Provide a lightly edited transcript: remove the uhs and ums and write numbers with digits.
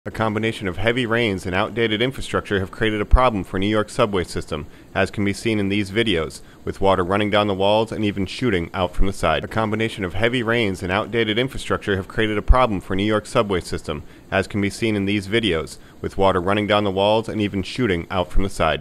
A combination of heavy rains and outdated infrastructure have created a problem for New York's subway system, as can be seen in these videos, with water running down the walls and even shooting out from the side. A combination of heavy rains and outdated infrastructure have created a problem for New York's subway system, as can be seen in these videos, with water running down the walls and even shooting out from the side.